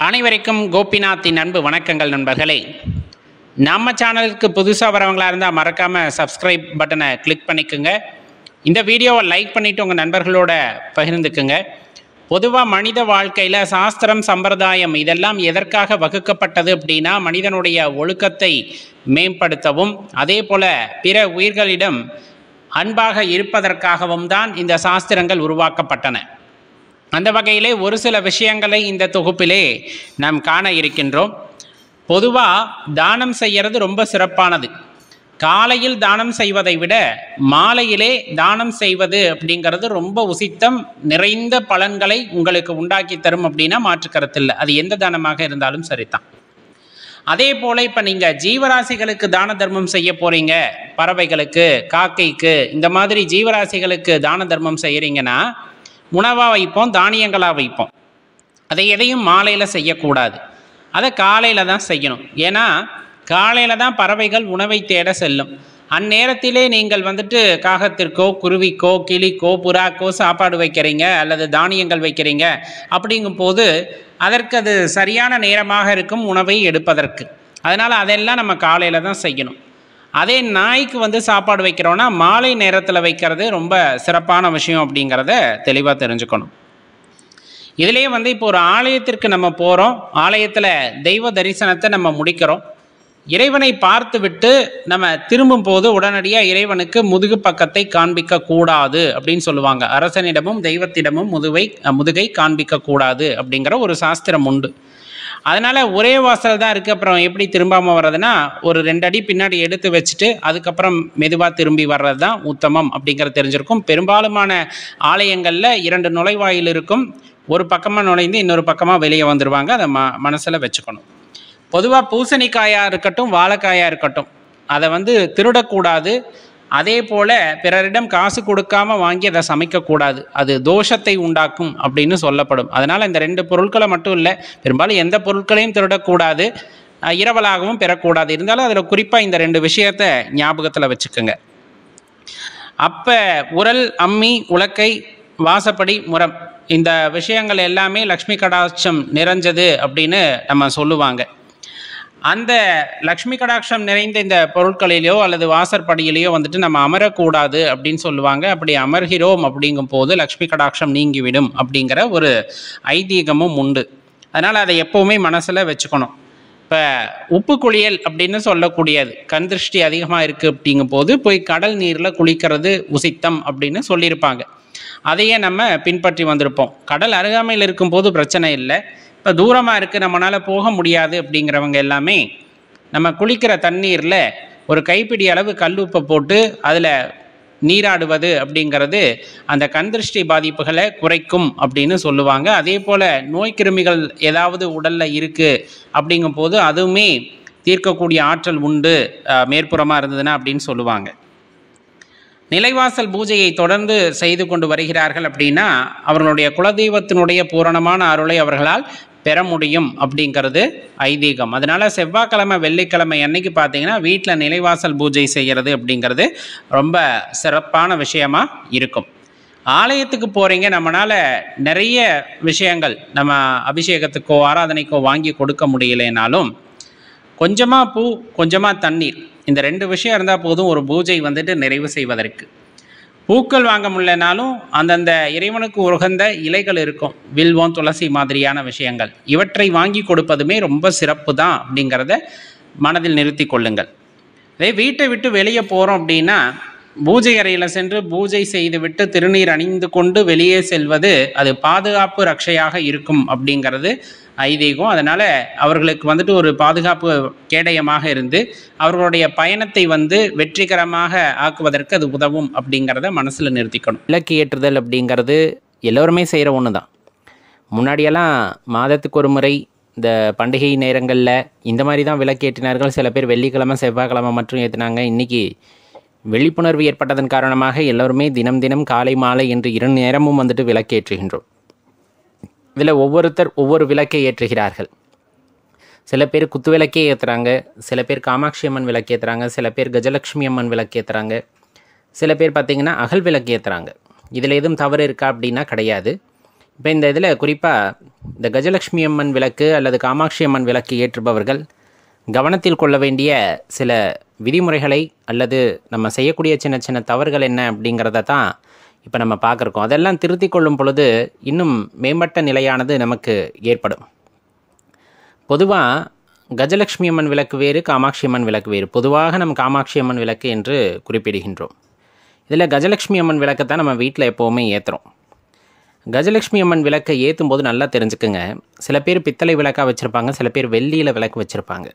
அனைவருக்கும் கோபிநாத்தின் அன்பு வணக்கங்கள் நண்பர்களே. நம்ம சேனலுக்கு புதுசாக வரவங்களாக இருந்தால் மறக்காமல் சப்ஸ்கிரைப் பட்டனை கிளிக் பண்ணிக்கோங்க. இந்த வீடியோவை லைக் பண்ணிவிட்டு உங்கள் நண்பர்களோட பகிர்ந்துக்குங்க. பொதுவாக மனித வாழ்க்கையில் சாஸ்திரம் சம்பிரதாயம் இதெல்லாம் எதற்காக வகுக்கப்பட்டது அப்படின்னா மனிதனுடைய ஒழுக்கத்தை மேம்படுத்தவும் அதே போல் பிற உயிர்களிடம் அன்பாக இருப்பதற்காகவும் தான் இந்த சாஸ்திரங்கள் உருவாக்கப்பட்டன. அந்த வகையிலே ஒரு சில விஷயங்களை இந்த தொகுப்பிலே நாம் காண இருக்கின்றோம். பொதுவாக தானம் செய்கிறது ரொம்ப சிறப்பானது. காலையில் தானம் செய்வதை விட மாலையிலே தானம் செய்வது அப்படிங்கிறது ரொம்ப உசித்தம், நிறைந்த பலன்களை உங்களுக்கு உண்டாக்கி தரும் அப்படின்னா மாற்று கருத்தில்லை. அது எந்த தானமாக இருந்தாலும் சரிதான். அதே போல் இப்போ நீங்கள் ஜீவராசிகளுக்கு தான தர்மம் செய்ய போகிறீங்க, பறவைகளுக்கு, காக்கைக்கு, இந்த மாதிரி ஜீவராசிகளுக்கு தான தர்மம் செய்கிறீங்கன்னா உணவாக வைப்போம், தானியங்களாக வைப்போம். அதை எதையும் மாலையில் செய்யக்கூடாது, அதை காலையில் தான் செய்யணும். ஏன்னா காலையில் தான் பறவைகள் உணவை தேட செல்லும். அந்நேரத்திலே நீங்கள் காகத்திற்கோ குருவிக்கோ கிளிக்கோ புறாக்கோ சாப்பாடு வைக்கிறீங்க அல்லது தானியங்கள் வைக்கிறீங்க அப்படிங்கும்போது அதற்கு அது சரியான நேரமாக இருக்கும் உணவை எடுப்பதற்கு. அதனால் அதெல்லாம் நம்ம காலையில் தான் செய்யணும். அதே நாய்க்கு சாப்பாடு வைக்கிறோன்னா மாலை நேரத்தில் வைக்கிறது ரொம்ப சிறப்பான விஷயம் அப்படிங்கிறத தெளிவாக தெரிஞ்சுக்கணும். இதுலேயே இப்போ ஒரு ஆலயத்திற்கு நம்ம போகிறோம், ஆலயத்தில் தெய்வ தரிசனத்தை நம்ம முடிக்கிறோம். இறைவனை பார்த்து விட்டு நம்ம திரும்பும் போது உடனடியாக இறைவனுக்கு முதுகு பக்கத்தை காண்பிக்க கூடாது அப்படின்னு சொல்லுவாங்க. அரசனிடமும் தெய்வத்திடமும் முதுகை காண்பிக்க கூடாது அப்படிங்கிற ஒரு சாஸ்திரம் உண்டு. அதனால் ஒரே வாசல் தான் இருக்குது, அப்புறம் எப்படி திரும்பாமல் வர்றதுன்னா ஒரு 2 அடி பின்னாடி எடுத்து வச்சுட்டு அதுக்கப்புறம் மெதுவாக திரும்பி வர்றது தான் உத்தமம் அப்படிங்கிறது தெரிஞ்சிருக்கும். பெரும்பாலுமான ஆலயங்களில் 2 நுழைவாயில் இருக்கும். ஒரு பக்கமாக நுழைந்து இன்னொரு பக்கமாக வெளியே வந்துடுவாங்க. அதை மனசில் வச்சுக்கணும். பொதுவாக பூசணிக்காயாக இருக்கட்டும், வாழைக்காயாக இருக்கட்டும், அதை திருடக்கூடாது. அதே போல் பிறரிடம் காசு கொடுக்காமல் வாங்கி அதை சமைக்கக்கூடாது. அது தோஷத்தை உண்டாக்கும் அப்படின்னு சொல்லப்படும். அதனால் இந்த 2 பொருட்களை மட்டும் இல்லை, பெரும்பாலும் எந்த பொருட்களையும் திருடக்கூடாது, இரவலாகவும் பெறக்கூடாது. இருந்தாலும் அதில் குறிப்பாக இந்த 2 விஷயத்தை ஞாபகத்தில் வச்சுக்கோங்க. அப்போ உரல், அம்மி, உலக்கை, வாசப்படி, முறம், இந்த விஷயங்கள் எல்லாமே லக்ஷ்மி கடாட்சம் நிறைஞ்சது அப்படின்னு நம்ம சொல்லுவாங்க. அந்த லக்ஷ்மி கடாட்சம் நிறைந்த இந்த பொருட்களிலேயோ அல்லது வாசற்படியிலேயோ நம்ம அமரக்கூடாது அப்படின்னு சொல்லுவாங்க. அப்படி அமர்கிறோம் அப்படிங்கும் போது லக்ஷ்மி கடாட்சம் நீங்கிவிடும் அப்படிங்கிற ஒரு ஐதீகமும் உண்டு. அதனால் அதை எப்போவுமே மனசில் வச்சுக்கணும். இப்போ உப்பு குளியல் அப்படின்னு சொல்லக்கூடியது, கண் திருஷ்டி அதிகமாக இருக்குது அப்படிங்கும் போது போய் கடல் நீரில் குளிக்கிறது உசித்தம் அப்படின்னு சொல்லியிருப்பாங்க. அதையே நம்ம பின்பற்றி வந்திருப்போம். கடல் அருகாமையில் இருக்கும்போது பிரச்சனை இல்லை. இப்போ தூரமாக இருக்குது, நம்மளால் போக முடியாது அப்படிங்கிறவங்க எல்லாமே நம்ம குளிக்கிற தண்ணீரில் ஒரு கைப்பிடி அளவு கல்லுப்பை போட்டு அதில் நீராடுவது அப்படிங்கிறது அந்த கண் திருஷ்டி பாதிப்புகளை குறைக்கும் அப்படின்னு சொல்லுவாங்க. அதே போல் நோய் கிருமிகள் ஏதாவது உடலில் இருக்குது அப்படிங்கும் போது அதுவுமே தீர்க்கக்கூடிய ஆற்றல் உண்டு மேற்புறமாக இருந்ததுன்னா அப்படின்னு சொல்லுவாங்க. நிலைவாசல் பூஜையை தொடர்ந்து செய்து கொண்டு வருகிறார்கள் அப்படின்னா அவர்களுடைய குலதெய்வத்தினுடைய பூரணமான அருளை அவர்களால் பெற முடியும் அப்படிங்கிறது ஐதீகம். அதனால் செவ்வாய்க்கிழமை, வெள்ளிக்கிழமை அன்னைக்கு பார்த்தீங்கன்னா வீட்டில் நிலைவாசல் பூஜை செய்கிறது அப்படிங்கிறது ரொம்ப சிறப்பான விஷயமா இருக்கும். ஆலயத்துக்கு போகிறீங்க, நம்மளால் நிறைய விஷயங்கள் நம்ம அபிஷேகத்துக்கோ ஆராதனைக்கோ வாங்கி கொடுக்க முடியலைனாலும் கொஞ்சமாக பூ, கொஞ்சமாக தண்ணீர், இந்த 2 விஷயம் இருந்தால் போதும் ஒரு பூஜை நிறைவு செய்வதற்கு. பூக்கள் வாங்க முடியலனாலும் அந்தந்த இறைவனுக்கு உகந்த இலைகள் இருக்கும், வில்வம், துளசி மாதிரியான விஷயங்கள், இவற்றை வாங்கி கொடுப்பதுமே ரொம்ப சிறப்பு தான் அப்படிங்கிறத மனதில் நிறுத்தி கொள்ளுங்கள். அதே வீட்டை விட்டு வெளியே போகிறோம் அப்படின்னா பூஜை அறையில் சென்று பூஜை செய்துவிட்டு திருநீர் அணிந்து கொண்டு வெளியே செல்வது அது பாதுகாப்பு ரட்சையாக இருக்கும் அப்படிங்கிறது ஐதீகம். அதனால் அவர்களுக்கு ஒரு பாதுகாப்பு கேடயமாக இருந்து அவர்களுடைய பயணத்தை வெற்றிகரமாக ஆக்குவதற்கு அது உதவும் அப்படிங்கிறத மனசில் நிறுத்திக்கணும். விளக்கு ஏற்றுதல் அப்படிங்கிறது எல்லோருமே செய்கிற ஒன்று தான். முன்னாடியெல்லாம் மாதத்துக்கு ஒரு முறை இந்த பண்டிகை நேரங்களில் இந்த மாதிரி தான் விளக்கு ஏற்றினார்கள். சில பேர் வெள்ளிக்கிழமை, செவ்வாய்க்கிழமை மற்றும் ஏற்றினாங்க. இன்றைக்கி விழிப்புணர்வு ஏற்பட்டதன் காரணமாக எல்லோருமே தினம் தினம் காலை மாலை என்று 2 நேரமும் விளக்கேற்றுகின்றோம். இதில் ஒவ்வொருத்தர் ஒவ்வொரு விளக்கை ஏற்றுகிறார்கள். சில பேர் குத்து விளக்கே ஏற்றுறாங்க, சில பேர் காமாட்சி அம்மன் விளக்கு ஏற்றுறாங்க, சில பேர் கஜலட்சுமி அம்மன் விளக்கு ஏற்றுறாங்க, சில பேர் பார்த்திங்கன்னா அகல் விளக்கு ஏற்றுறாங்க. இதில் எதுவும் தவறு இருக்கா அப்படின்னா கிடையாது. இப்போ இந்த இதில் குறிப்பாக இந்த கஜலட்சுமி அம்மன் விளக்கு அல்லது காமாட்சி அம்மன் விளக்கு ஏற்றுபவர்கள் கவனத்தில் கொள்ள வேண்டிய சில விதிமுறைகளை அல்லது நம்ம செய்யக்கூடிய சின்ன சின்ன தவறுகள் என்ன அப்படிங்கிறத தான் இப்போ நம்ம பார்க்குறோம். அதெல்லாம் திருத்தி கொள்ளும் பொழுது இன்னும் மேம்பட்ட நிலையானது நமக்கு ஏற்படும். பொதுவாக கஜலட்சுமி அம்மன் விளக்கு வேறு, காமாட்சி அம்மன் விளக்கு வேறு. பொதுவாக நம்ம காமாட்சி அம்மன் விளக்கு என்று குறிப்பிடுகின்றோம். இதில் கஜலட்சுமி அம்மன் விளக்கை தான் நம்ம வீட்டில் எப்போவுமே ஏற்றுறோம். கஜலட்சுமி அம்மன் விளக்கை ஏற்றும் போது நல்லா தெரிஞ்சுக்குங்க. சில பேர் பித்தளை விளக்காக வச்சுருப்பாங்க, சில பேர் வெள்ளியில் விளக்கு வச்சுருப்பாங்க.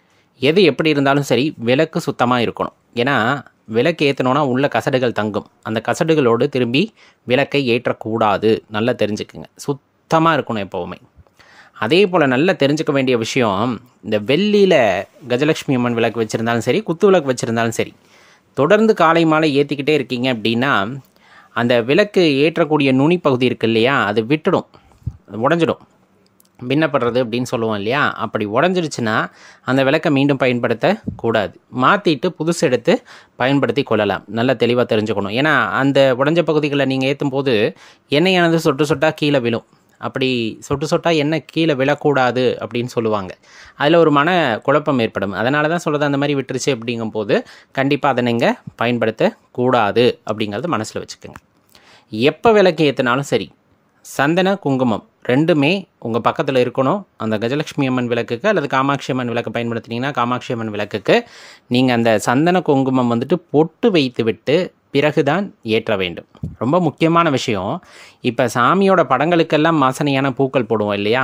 எது எப்படி இருந்தாலும் சரி விளக்கு சுத்தமாக இருக்கணும். ஏன்னா விளக்கு ஏற்றணுன்னா உள்ள கசடுகள் தங்கும். அந்த கசடுகளோடு திரும்பி விளக்கை ஏற்றக்கூடாது. நல்லா தெரிஞ்சுக்குங்க, சுத்தமாக இருக்கணும் எப்போவுமே. அதே போல் நல்லா தெரிஞ்சுக்க வேண்டிய விஷயம், இந்த வெள்ளியில் கஜலட்சுமி அம்மன் விளக்கு வச்சுருந்தாலும் சரி, குத்து விளக்கு வச்சுருந்தாலும் சரி, தொடர்ந்து காலை மாலை ஏற்றிக்கிட்டே இருக்கீங்க அப்படின்னா அந்த விளக்கு ஏற்றக்கூடிய நுனி பகுதி இருக்குது இல்லையா, அது விட்டுடும், உடஞ்சிடும், பின்னப்படுறது அப்படின்னு சொல்லுவோம் இல்லையா. அப்படி உடஞ்சிருச்சுன்னா அந்த விளக்கை மீண்டும் பயன்படுத்தக்கூடாது. மாற்றிட்டு புதுசு எடுத்து பயன்படுத்தி கொள்ளலாம். நல்லா தெளிவாக தெரிஞ்சுக்கணும். ஏன்னா அந்த உடஞ்ச பகுதிகளை நீங்கள் ஏற்றும் போது எண்ணெயானது சொட்டு சொட்டாக கீழே விழும். அப்படி சொட்டு சொட்டாக எண்ணெய் கீழே விழக்கூடாது அப்படின்னு சொல்லுவாங்க. அதில் ஒரு மன குழப்பம் ஏற்படும். அதனால தான் சொல்கிறது, அந்த மாதிரி விட்டுருச்சு அப்படிங்கும்போது கண்டிப்பாக அதை நீங்கள் பயன்படுத்தக்கூடாது அப்படிங்கிறது மனசில் வச்சுக்கோங்க. எப்போ விளக்கு ஏற்றினாலும் சரி சந்தன குங்குமம் ரெண்டுமே உங்கள் பக்கத்தில் இருக்கணும். அந்த கஜலட்சுமி அம்மன் விளக்குக்கு அல்லது காமாட்சி அம்மன் விளக்கு பயன்படுத்தினீங்கன்னா காமாட்சி அம்மன் விளக்குக்கு நீங்கள் அந்த சந்தன குங்குமம் பொட்டு வைத்து விட்டு பிறகுதான் ஏற்ற வேண்டும். ரொம்ப முக்கியமான விஷயம். இப்போ சாமியோட படங்களுக்கெல்லாம் வாசனையான பூக்கள் போடுவோம் இல்லையா,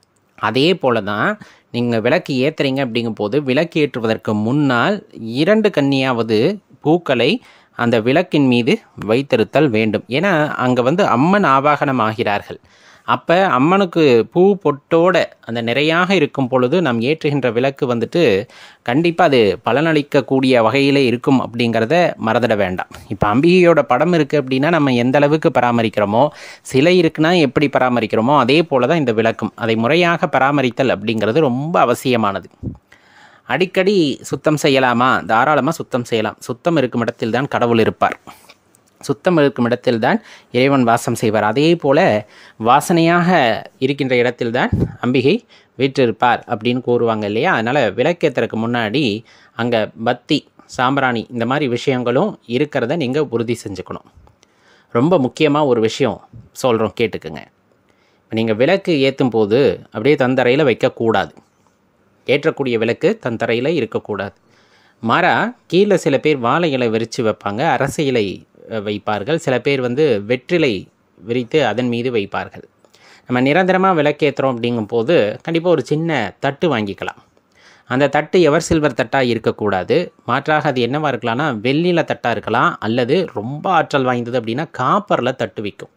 அதே போல தான் நீங்கள் விளக்கு ஏற்றுறீங்க அப்படிங்கும்போது விளக்கு ஏற்றுவதற்கு முன்னால் 2 கன்னியாவது பூக்களை அந்த விளக்கின் மீது வைத்திருத்தல் வேண்டும். ஏன்னா அங்கே அம்மன் ஆவாகனம் ஆகிறார்கள். அப்போ அம்மனுக்கு பூ பொட்டோட அந்த நிறையாக இருக்கும் பொழுது நாம் ஏற்றுகின்ற விளக்கு கண்டிப்பாக அது பலனளிக்கக்கூடிய வகையிலே இருக்கும் அப்படிங்கிறத மறந்துட வேண்டாம். இப்போ அம்பிகையோட படம் இருக்குது அப்படின்னா நம்ம எந்த அளவுக்கு பராமரிக்கிறோமோ, சிலை இருக்குன்னா எப்படி பராமரிக்கிறோமோ அதே போல தான் இந்த விளக்கும். அதை முறையாக பராமரித்தல் அப்படிங்கிறது ரொம்ப அவசியமானது. அடிக்கடி சுத்தம் செய்யலாமா? தாராளமாக சுத்தம் செய்யலாம். சுத்தம் இருக்கும் இடத்தில் தான் கடவுள் இருப்பார். சுத்தம் இருக்கும் இடத்தில் தான் இறைவன் வாசம் செய்வார். அதே போல் வாசனையாக இருக்கின்ற இடத்தில்தான் அம்பிகை வீற்றிருப்பார் அப்படின்னு கூறுவாங்க இல்லையா. அதனால் விளக்கேற்றதுக்கு முன்னாடி அங்கே பத்தி, சாம்பிராணி இந்த மாதிரி விஷயங்களும் இருக்கிறத நீங்கள் உறுதி செஞ்சுக்கணும். ரொம்ப முக்கியமாக ஒரு விஷயம் சொல்கிறோம், கேட்டுக்குங்க. இப்போ நீங்கள் விளக்கு ஏற்றும் போது அப்படியே தந்தரையில் வைக்கக்கூடாது. ஏற்றக்கூடிய விளக்கு தந்தரையில் இருக்கக்கூடாது. மாறா கீழே சில பேர் வாழை இலை விரித்து வைப்பாங்க, அரச இலை வைப்பார்கள். சில பேர் வெற்றிலை விரித்து அதன் மீது வைப்பார்கள். நம்ம நிரந்தரமாக விளக்கேற்றுறோம் அப்படிங்கும்போது கண்டிப்பாக ஒரு சின்ன தட்டு வாங்கிக்கலாம். அந்த தட்டு எவர் சில்வர் தட்டாக இருக்கக்கூடாது. மாற்றாக அது என்னவாக இருக்கலாம்னா வெள்ளியில் தட்டாக இருக்கலாம், அல்லது ரொம்ப ஆற்றல் வாய்ந்தது அப்படின்னா காப்பரில் தட்டு விற்கும்.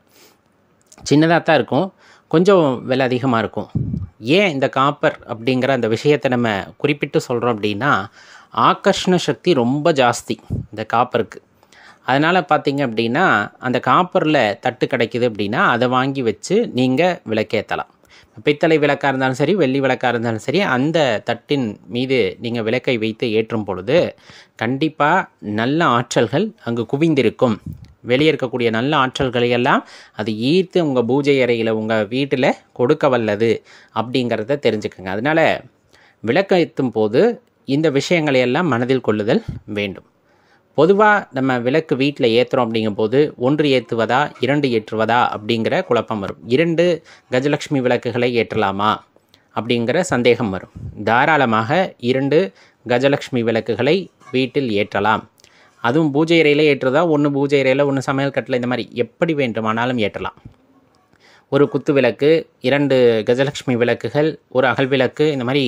சின்னதாக தான் இருக்கும், கொஞ்சம் விலை அதிகமாக இருக்கும். ஏன் இந்த காப்பர் அப்படிங்கிற அந்த விஷயத்தை நம்ம குறிப்பிட்டு சொல்கிறோம் அப்படின்னா ஆகர்ஷண சக்தி ரொம்ப ஜாஸ்தி இந்த காப்பருக்கு. அதனால் பார்த்திங்க அப்படின்னா அந்த காப்பரில் தட்டு கிடைக்கிது அப்படின்னா அதை வாங்கி வச்சு நீங்கள் விளக்கேற்றலாம். பித்தளை விளக்காக இருந்தாலும் சரி, வெள்ளி விளக்காக இருந்தாலும் சரி, அந்த தட்டின் மீது நீங்கள் விளக்கை வைத்து ஏற்றும் பொழுது கண்டிப்பாக நல்ல ஆற்றல்கள் அங்கு குவிந்திருக்கும். வெளியே இருக்கக்கூடிய நல்ல ஆற்றல்களையெல்லாம் அது ஈர்த்து உங்கள் பூஜை அறையில் உங்கள் வீட்டில் கொடுக்க வல்லது அப்படிங்கிறத தெரிஞ்சுக்கோங்க. அதனால் விளக்கேற்றும் போது இந்த விஷயங்களையெல்லாம் மனதில் கொள்ளுதல் வேண்டும். பொதுவாக நம்ம விளக்கு வீட்டில் ஏற்றுறோம் அப்படிங்கும்போது 1 ஏற்றுவதா 2 ஏற்றுவதா அப்படிங்கிற குழப்பம் வரும். 2 கஜலட்சுமி விளக்குகளை ஏற்றலாமா அப்படிங்கிற சந்தேகம் வரும். தாராளமாக 2 கஜலட்சுமி விளக்குகளை வீட்டில் ஏற்றலாம். அதுவும் பூஜை அறையில் ஏற்றுறதா, 1 பூஜை அறையில் 1 சமையல் கட்டில், இந்த மாதிரி எப்படி வேண்டுமானாலும் ஏற்றலாம். ஒரு குத்து விளக்கு, 2 கஜலட்சுமி விளக்குகள், ஒரு அகல் விளக்கு, இந்த மாதிரி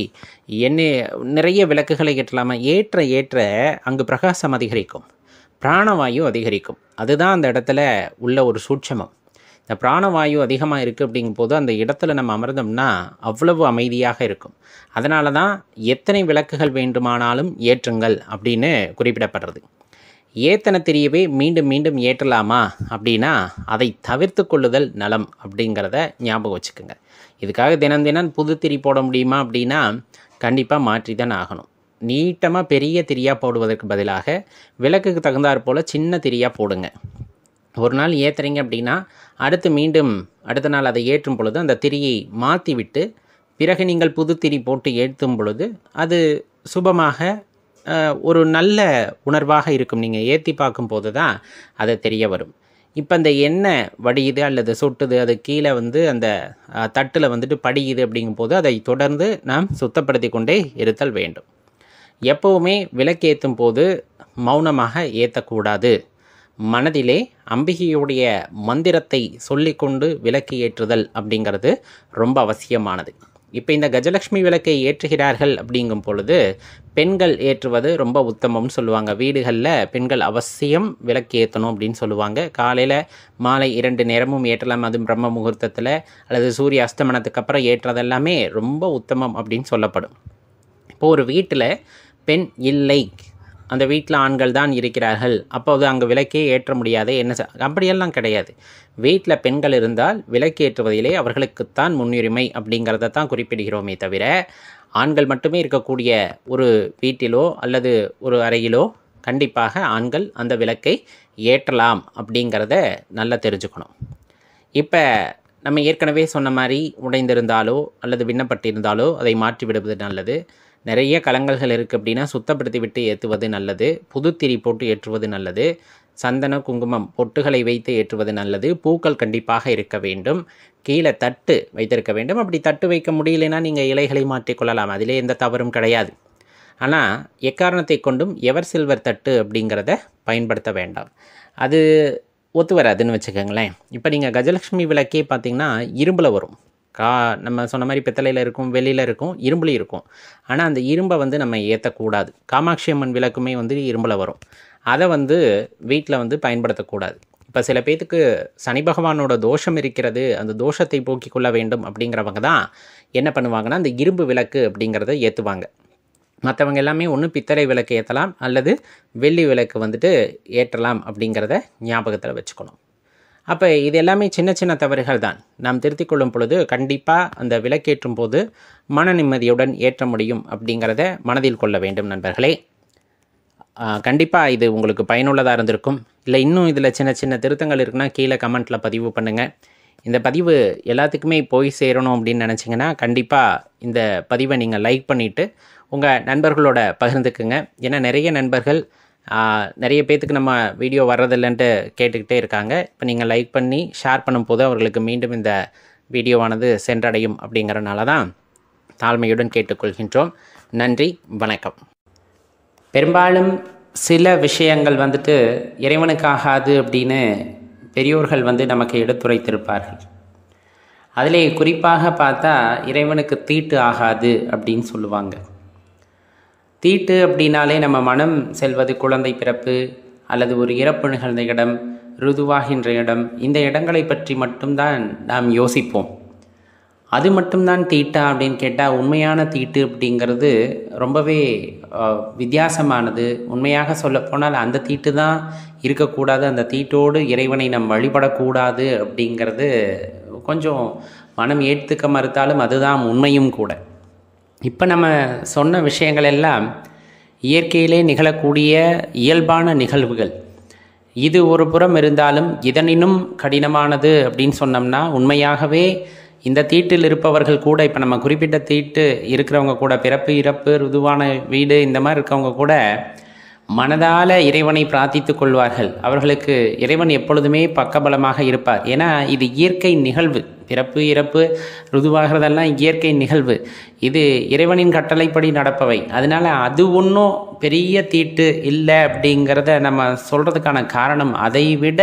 நிறைய விளக்குகளை ஏற்றலாமா? ஏற்ற அங்கு பிரகாசம் அதிகரிக்கும், பிராணவாயு அதிகரிக்கும். அதுதான் அந்த இடத்துல உள்ள ஒரு சூட்சமம். இந்த பிராணவாயு அதிகமாக இருக்குது அப்படிங்கும்போது அந்த இடத்துல நம்ம அமர்ந்தோம்னா அவ்வளவு அமைதியாக இருக்கும். அதனால தான் எத்தனை விளக்குகள் வேண்டுமானாலும் ஏற்றுங்கள் அப்படின்னு குறிப்பிடப்படுறது. ஏத்தனை தெரியவே மீண்டும் மீண்டும் ஏற்றலாமா அப்படின்னா அதை தவிர்த்து கொள்ளுதல் நலம் அப்படிங்கிறத ஞாபகம் வச்சுக்கோங்க. இதுக்காக தினம் தினம் புது திரி போட முடியுமா அப்படின்னா கண்டிப்பாக மாற்றி தான் ஆகணும். நீட்டமாக பெரிய திரியாக போடுவதற்கு பதிலாக விளக்குக்கு தகுந்தாற் போல் சின்ன திரியாக போடுங்க. ஒரு நாள் ஏற்றுறீங்க அப்படின்னா அடுத்த நாள் அதை ஏற்றும் பொழுது அந்த திரியை மாற்றி விட்டு பிறகு நீங்கள் புது திரி போட்டு ஏற்றும் பொழுது அது சுபமாக ஒரு நல்ல உணர்வாக இருக்கும். நீங்கள் ஏற்றி பார்க்கும்போது தான் அது தெரிய வரும். இப்போ அந்த எண்ணெய் வடியுது அல்லது சொட்டுது, அது கீழே அந்த தட்டில் படியுது அப்படிங்கும்போது அதை தொடர்ந்து நாம் சுத்தப்படுத்தி கொண்டே இருத்தல் வேண்டும். எப்போவுமே விளக்கேற்றும் போது மௌனமாக ஏற்றக்கூடாது. மனதிலே அம்பிகையுடைய மந்திரத்தை சொல்லிக்கொண்டு விளக்கு ஏற்றுதல் அப்படிங்கிறது ரொம்ப அவசியமானது. இப்போ இந்த கஜலட்சுமி விளக்கை ஏற்றுகிறார்கள் அப்படிங்கும் பொழுது பெண்கள் ஏற்றுவது ரொம்ப உத்தமம்னு சொல்லுவாங்க. வீடுகளில் பெண்கள் அவசியம் விளக்கு ஏற்றணும் அப்படின்னு சொல்லுவாங்க. காலையில் மாலை 2 நேரமும் ஏற்றலாம். அது பிரம்ம முகூர்த்தத்தில் அல்லது சூரிய அஸ்தமனத்துக்கு அப்புறம் ஏற்றதெல்லாமே ரொம்ப உத்தமம் அப்படின்னு சொல்லப்படும். இப்போது ஒரு வீட்டில் பெண் இல்லை, அந்த வீட்டில் ஆண்கள் தான் இருக்கிறார்கள், அப்போது அங்கே விளக்கே ஏற்ற முடியாது, அப்படியெல்லாம் கிடையாது. வீட்டில் பெண்கள் இருந்தால் விளக்கேற்றுவதிலே அவர்களுக்குத்தான் முன்னுரிமை அப்படிங்கிறத தான் குறிப்பிடுகிறோமே தவிர, ஆண்கள் மட்டுமே இருக்கக்கூடிய ஒரு வீட்டிலோ அல்லது ஒரு அறையிலோ கண்டிப்பாக ஆண்கள் அந்த விளக்கை ஏற்றலாம் அப்படிங்கிறத நல்லா தெரிஞ்சுக்கணும். இப்போ நம்ம ஏற்கனவே சொன்ன மாதிரி உடைந்திருந்தாலோ அல்லது விண்ணப்பட்டிருந்தாலோ அதை மாற்றி விடுவது நல்லது. நிறைய கலங்கல்கள் இருக்குது அப்படின்னா சுத்தப்படுத்தி விட்டு ஏற்றுவது நல்லது. புது திரி போட்டு ஏற்றுவது நல்லது. சந்தன குங்குமம் பொட்டுகளை வைத்து ஏற்றுவது நல்லது. பூக்கள் கண்டிப்பாக இருக்க வேண்டும். கீழே தட்டு வைத்திருக்க வேண்டும். அப்படி தட்டு வைக்க முடியலைன்னா நீங்கள் இலைகளை மாற்றிக்கொள்ளலாம், அதிலே எந்த தவறும் கிடையாது. ஆனால் எக்காரணத்தை கொண்டும் எவர் சில்வர் தட்டு அப்படிங்கிறத பயன்படுத்த வேண்டாம், அது ஒத்து வராதுன்னு வச்சுக்கோங்களேன். இப்போ நீங்கள் கஜலட்சுமி விளக்கே பார்த்திங்கன்னா இரும்பில் வரும். நம்ம சொன்ன மாதிரி பித்தளையில் இருக்கும், வெள்ளியில் இருக்கும், இரும்புலையும் இருக்கும். ஆனால் அந்த இரும்பை நம்ம ஏற்றக்கூடாது. காமாட்சி அம்மன் விளக்குமே இரும்பில் வரும். அதை வீட்டில் பயன்படுத்தக்கூடாது. இப்போ சில பேத்துக்கு சனி பகவானோட தோஷம் இருக்கிறது, அந்த தோஷத்தை போக்கிக் கொள்ள வேண்டும் அப்படிங்கிறவங்க தான் என்ன பண்ணுவாங்கன்னா அந்த இரும்பு விளக்கு அப்படிங்கிறத ஏற்றுவாங்க. மற்றவங்க எல்லாமே ஒன்று பித்தளை விளக்கு ஏற்றலாம் அல்லது வெள்ளி விளக்கு ஏற்றலாம் அப்படிங்கிறத ஞாபகத்தில் வச்சுக்கணும். அப்போ இது எல்லாமே சின்ன சின்ன தவறுகள் தான். நாம் திருத்திக் கொள்ளும் பொழுது கண்டிப்பாக அந்த விளக்கேற்றும் போது மன நிம்மதியுடன் ஏற்ற முடியும் அப்படிங்கிறத மனதில் கொள்ள வேண்டும் நண்பர்களே. கண்டிப்பாக இது உங்களுக்கு பயனுள்ளதாக இருந்திருக்கும். இல்லை இன்னும் இதில் சின்ன சின்ன திருத்தங்கள் இருக்குன்னா கீழே கமெண்ட்டில் பதிவு பண்ணுங்கள். இந்த பதிவு எல்லாத்துக்குமே போய் சேரணும் அப்படின்னு நினச்சிங்கன்னா கண்டிப்பாக இந்த பதிவை நீங்கள் லைக் பண்ணிவிட்டு உங்கள் நண்பர்களோட பகிர்ந்துக்குங்க. ஏன்னா நிறைய நண்பர்கள் நிறைய பேத்துக்கு நம்ம வீடியோ வர்றதில்லைன்ட்டு கேட்டுக்கிட்டே இருக்காங்க. இப்போ நீங்கள் லைக் பண்ணி ஷேர் பண்ணும்போது அவர்களுக்கு மீண்டும் இந்த வீடியோவானது சென்றடையும் அப்படிங்கிறனால தான் தாழ்மையுடன் கேட்டுக்கொள்கின்றோம். நன்றி, வணக்கம். பெரும்பாலும் சில விஷயங்கள் இறைவனுக்காகாது அப்படின்னு பெரியோர்கள் நமக்கு எடுத்துரைத்திருப்பார்கள். அதிலே குறிப்பாக பார்த்தா இறைவனுக்கு தீட்டு ஆகாது அப்படின்னு சொல்லுவாங்க. தீட்டு அப்படின்னாலே நம்ம மனம் செல்வது குழந்தை பிறப்பு அல்லது ஒரு இறப்பு நிகழ்ந்த இடம், ருதுவாகின்ற இடம், இந்த இடங்களை பற்றி மட்டும்தான் நாம் யோசிப்போம். அது மட்டும்தான் தீட்டா அப்படின்னு கேட்டால் உண்மையான தீட்டு அப்படிங்கிறது ரொம்பவே வித்தியாசமானது. உண்மையாக சொல்லப்போனால் அந்த தீட்டு தான் இருக்கக்கூடாது, அந்த தீட்டோடு இறைவனை நாம் வழிபடக்கூடாது அப்படிங்கிறது கொஞ்சம் மனம் ஏற்றுக்க மறுத்தாலும் அதுதான் உண்மையும் கூட. இப்போ நம்ம சொன்ன விஷயங்கள் எல்லாம் இயற்கையிலே நிகழக்கூடிய இயல்பான நிகழ்வுகள். இது ஒரு புறம் இருந்தாலும் இதனினும் கடினமானது அப்படின்னு சொன்னோம்னா உண்மையாகவே இந்த தீட்டில் இருப்பவர்கள் கூட, இப்போ நம்ம குறிப்பிட்ட தீட்டு இருக்கிறவங்க கூட, பிறப்பு இறப்பு ருதுவான வீடு இந்த மாதிரி இருக்கவங்க கூட மனதால் இறைவனை பிரார்த்தித்து கொள்வார்கள். அவர்களுக்கு இறைவன் எப்பொழுதுமே பக்கபலமாக இருப்பார். ஏன்னா இது இயற்கை நிகழ்வு. பிறப்பு இறப்பு ருதுவாகிறதெல்லாம் இயற்கை நிகழ்வு. இது இறைவனின் கட்டளைப்படி நடப்பவை. அதனால் அது ஒன்றும் பெரிய தீட்டு இல்லை அப்படிங்கிறத நம்ம சொல்கிறதுக்கான காரணம் அதை விட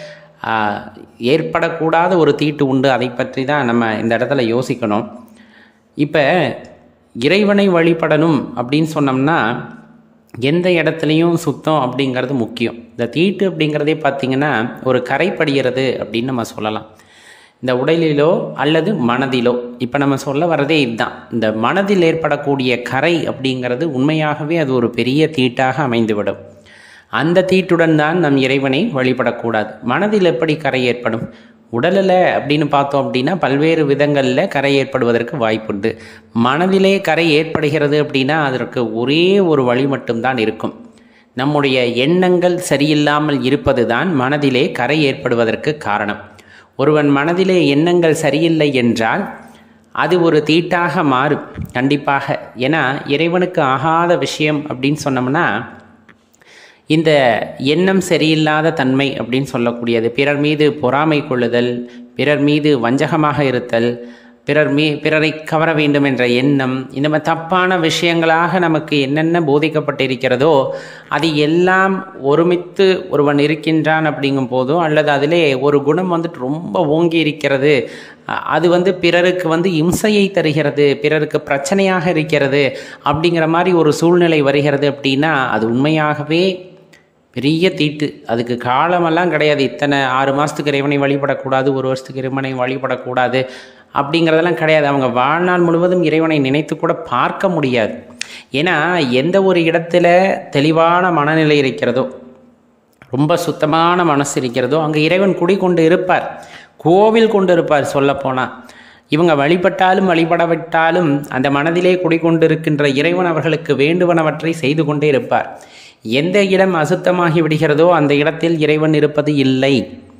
ஏற்படக்கூடாத ஒரு தீட்டு உண்டு. அதை பற்றி தான் நம்ம இந்த இடத்துல யோசிக்கணும். இப்போ இறைவனை வழிபடணும் அப்படின்னு சொன்னோம்னா எந்த இடத்துலையும் சுத்தம் அப்படிங்கிறது முக்கியம். இந்த தீட்டு அப்படிங்கிறதே பார்த்திங்கன்னா ஒரு கரைப்படுகிறது அப்படின்னு நம்ம சொல்லலாம். இந்த உடலிலோ அல்லது மனதிலோ. இப்போ நம்ம சொல்ல வர்றதே இதுதான். இந்த மனதில் ஏற்படக்கூடிய கரை அப்படிங்கிறது உண்மையாகவே அது ஒரு பெரிய தீட்டாக அமைந்துவிடும். அந்த தீட்டுடன் தான் நம் இறைவனை வழிபடக்கூடாது. மனதில் எப்படி கரை ஏற்படும்? உடலில் அப்படின்னு பார்த்தோம் அப்படின்னா பல்வேறு விதங்களில் கரை ஏற்படுவதற்கு வாய்ப்புண்டு. மனதிலே கரை ஏற்படுகிறது அப்படின்னா அதற்கு ஒரே ஒரு வழி மட்டும்தான் இருக்கும். நம்முடைய எண்ணங்கள் சரியில்லாமல் இருப்பது தான் மனதிலே கரை ஏற்படுவதற்கு காரணம். ஒருவன் மனதிலே எண்ணங்கள் சரியில்லை என்றால் அது ஒரு தீட்டாக மாறும் கண்டிப்பாக. ஏன்னா இறைவனுக்கு ஆகாத விஷயம் அப்படின்னு சொன்னோம்னா இந்த எண்ணம் சரியில்லாத தன்மை அப்படின்னு சொல்லக்கூடியது, பிறர் மீது பொறாமை கொள்ளுதல், பிறர் மீது வஞ்சகமாக இருத்தல், பிறரை கவர வேண்டும் என்ற எண்ணம், இந்த மாதிரி தப்பான விஷயங்களாக நமக்கு என்னென்ன போதிக்கப்பட்டிருக்கிறதோ அது எல்லாம் ஒருமித்து ஒருவன் இருக்கின்றான் அப்படிங்கும் போதோ, அல்லது அதிலே ஒரு குணம் வந்துட்டு ரொம்ப ஓங்கி இருக்கிறது, அது பிறருக்கு இம்சையை தருகிறது, பிறருக்கு பிரச்சனையாக இருக்கிறது அப்படிங்கிற மாதிரி ஒரு சூழ்நிலை வருகிறது அப்படின்னா அது உண்மையாகவே பெரிய தீட்டு. அதுக்கு காலமெல்லாம் கிடையாது. இத்தனை 6 மாதத்துக்கு இறைவனை வழிபடக்கூடாது, 1 வருஷத்துக்கு இறைவனை வழிபடக்கூடாது அப்படிங்கிறதெல்லாம் கிடையாது. அவங்க வாழ்நாள் முழுவதும் இறைவனை நினைத்து கூட பார்க்க முடியாது. ஏன்னா எந்த ஒரு இடத்துல தெளிவான மனநிலை இருக்கிறதோ, ரொம்ப சுத்தமான மனசு இருக்கிறதோ, அங்கே இறைவன் குடிகொண்டு இருப்பார், கோவில் கொண்டு இருப்பார். சொல்லப்போனால் இவங்க வழிபட்டாலும் வழிபடவிட்டாலும் அந்த மனதிலே குடிகொண்டிருக்கின்ற இறைவன் அவர்களுக்கு வேண்டுவனவற்றை செய்து கொண்டே இருப்பார். எந்த இடம் அசுத்தமாகி விடுகிறதோ அந்த இடத்தில் இறைவன் இருப்பது இல்லை.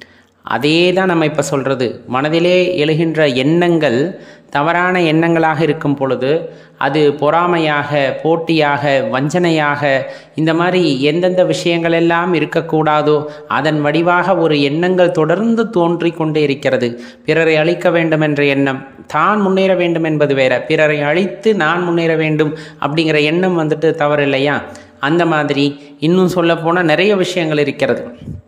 அதே தான் நம்ம இப்போ சொல்கிறது. மனதிலே எழுகின்ற எண்ணங்கள் தவறான எண்ணங்களாக இருக்கும் பொழுது அது பொறாமையாக, போட்டியாக, வஞ்சனையாக, இந்த மாதிரி எந்தெந்த விஷயங்கள் எல்லாம் இருக்கக்கூடாதோ அதன் வடிவாக ஒரு எண்ணங்கள் தொடர்ந்து தோன்றி கொண்டே இருக்கிறது. பிறரை அழிக்க வேண்டும் என்ற எண்ணம், தான் முன்னேற வேண்டும் என்பது வேற, பிறரை அழித்து நான் முன்னேற வேண்டும் அப்படிங்கிற எண்ணம் தவறு இல்லையா? அந்த மாதிரி இன்னும் சொல்லப்போனால் நிறைய விஷயங்கள் இருக்கிறது.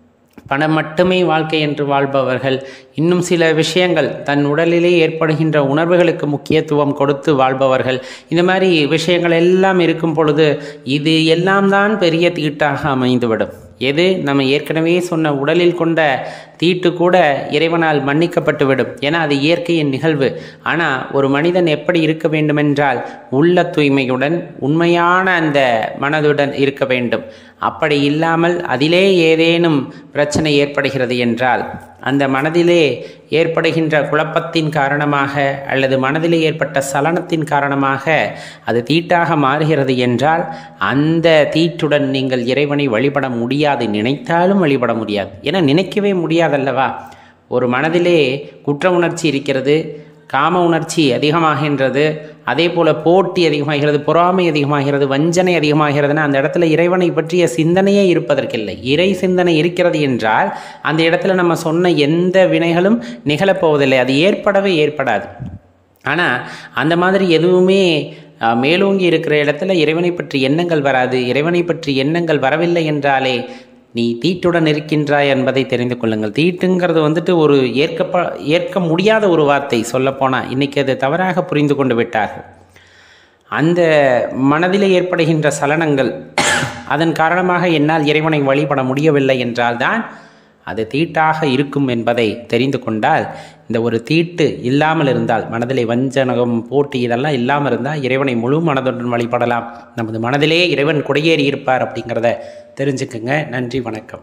பணம் மட்டுமே வாழ்க்கை என்று வாழ்பவர்கள், இன்னும் சில விஷயங்கள் தன் உடலிலே ஏற்படுகின்ற உணர்வுகளுக்கு முக்கியத்துவம் கொடுத்து வாழ்பவர்கள், இந்த மாதிரி விஷயங்கள் எல்லாம் இருக்கும் பொழுது இது எல்லாம் தான் பெரிய தீட்டாக அமைந்துவிடும். எது நம்ம ஏற்கனவே சொன்ன உடலில் கொண்ட தீட்டு கூட இறைவனால் மன்னிக்கப்பட்டு விடும். ஏன்னா அது இயற்கையின் நிகழ்வு. ஆனால் ஒரு மனிதன் எப்படி இருக்க வேண்டுமென்றால் உள்ள தூய்மையுடன் உண்மையான அந்த மனதுடன் இருக்க வேண்டும். அப்படி இல்லாமல் அதிலே ஏதேனும் பிரச்சனை ஏற்படுகிறது என்றால், அந்த மனதிலே ஏற்படுகின்ற குழப்பத்தின் காரணமாக அல்லது மனதிலே ஏற்பட்ட சலனத்தின் காரணமாக அது தீட்டாக மாறுகிறது என்றால் அந்த தீட்டுடன் நீங்கள் இறைவனை வழிபட முடியாது. நினைத்தாலும் வழிபட முடியாது. ஏன்னா நினைக்கவே முடியாதல்லவா? ஒரு மனதிலே குற்ற உணர்ச்சி இருக்கிறது, காம உணர்ச்சி அதிகமாகின்றது, அதே போல் போட்டி அதிகமாகிறது, பொறாமை அதிகமாகிறது, வஞ்சனை அதிகமாகிறதுனா அந்த இடத்துல இறைவனை பற்றிய சிந்தனையே இருப்பதற்கில்லை. இறை சிந்தனை இருக்கிறது என்றால் அந்த இடத்துல நம்ம சொன்ன எந்த வினைகளும் நிகழப்போவதில்லை, அது ஏற்படவே ஏற்படாது. ஆனால் அந்த மாதிரி எதுவுமே மேலோங்கி இருக்கிற இடத்துல இறைவனை பற்றி எண்ணங்கள் வராது. இறைவனை பற்றி எண்ணங்கள் வரவில்லை என்றாலே நீ தீட்டுடன் இருக்கின்றாய் என்பதை தெரிந்து கொள்ளுங்கள். தீட்டுங்கிறது ஒரு ஏற்க முடியாத ஒரு வார்த்தை. சொல்லப்போனால் இன்றைக்கி அது தவறாக புரிந்து கொண்டு விட்டார்கள். அந்த மனதிலே ஏற்படுகின்ற சலனங்கள் அதன் காரணமாக என்னால் இறைவனை வழிபட முடியவில்லை என்றால்தான் அது தீட்டாக இருக்கும் என்பதை தெரிந்து கொண்டால், இந்த ஒரு தீட்டு இல்லாமல் இருந்தால், மனதிலே வஞ்சனகம், போட்டி இதெல்லாம் இல்லாமல் இருந்தால் இறைவனை முழு மனதுடன் வழிபடலாம். நமது மனதிலே இறைவன் குடியேறி இருப்பார் அப்படிங்கிறத தெரிஞ்சுக்குங்க. நன்றி, வணக்கம்.